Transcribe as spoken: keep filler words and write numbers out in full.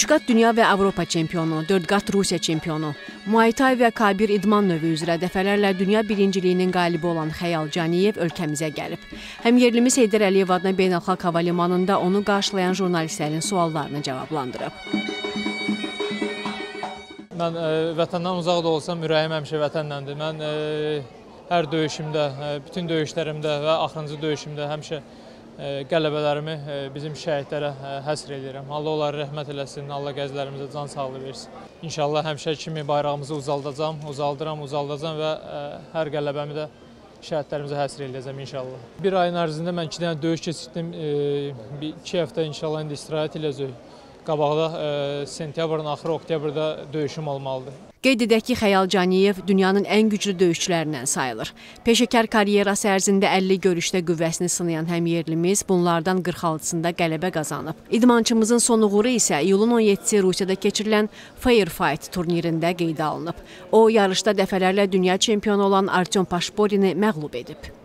üç qat dünya və Avropa çempionu, dörd qat Rusiya çempionu, Muay Thai və K bir idman növü üzrə dəfələrlə dünya birinciliyinin qalibi olan Xəyal Caniyev ölkəmizə gəlib. Həm yerlimiz Heydər Əliyev adına beynəlxalq hava limanında onu qarşılayan jurnalistlərin suallarını cavablandırıb. Mən e, vətəndən uzaq da olsam, ürəyim həmişə vətənləndir. Mən e, hər döyüşümdə, e, bütün döyüşlərimdə və axırıncı döyüşümdə həmişə e, qələbələrimi e, bizim şəhidlərə e, həsr edirəm. Allah onları rəhmət eləsin, Allah gəzlərimizə can sağlığı versin. İnşallah həmişə kimi bayrağımızı uzaldacam, uzaldıram, uzaldacam və e, hər qələbəmi də şəhidlərimizə həsr eləyəcəm inşallah. Bir ayın ərzində mən iki dənə döyüş keçirdim. E, bir, iki həftə inşallah indi istirahət eləyəcək. Qabaqda e, sentyabrın axırı, oktyabrda döyüşüm olmalıdır. Qeyd edək ki, Xəyal Caniyev dünyanın ən güclü döyüşçülərindən sayılır. Peşəkar karyerası ərzində əlli görüşdə qüvvəsini sınayan həmyerlimiz bunlardan qırx altısında qələbə qazanıb. İdmançımızın son uğuru isə iyulun on yeddisi Rusiyada keçirilən Firefight turnirində qeydə alınıb. O, yarışda dəfələrlə dünya çempionu olan Artyom Paşporini məğlub edib.